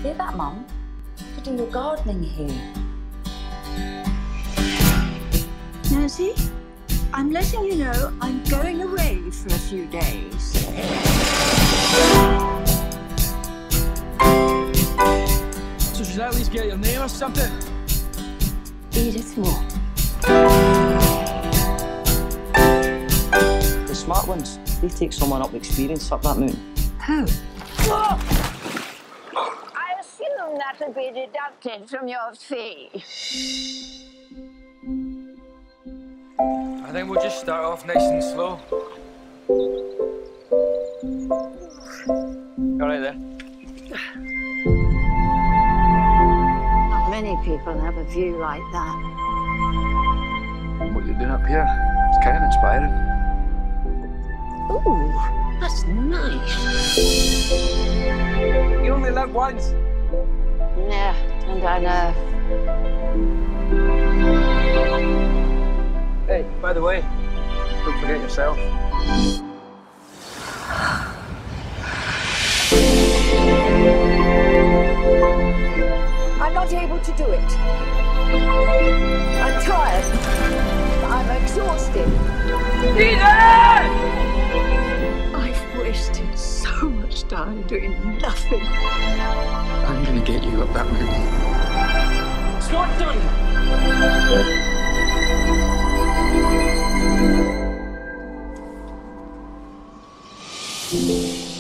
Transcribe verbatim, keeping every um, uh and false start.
hear that, Mum? You do your gardening here. Nancy, I'm letting you know I'm going away for a few days. So should I at least get your name or something? Edith Moore. The smart ones, they take someone up experience up that mountain. Who? I assume that'll be deducted from your fee. I think we'll just start off nice and slow. All right then. Not many people have a view like that. What you're doing up here, it's kind of inspiring. Ooh, that's nice. You only live once. Yeah, and I know. Hey, by the way, don't forget yourself. I'm not able to do it. I'm tired. I'm exhausted. I've wasted so much time doing nothing. I'm gonna get you up that mountain. It's not done!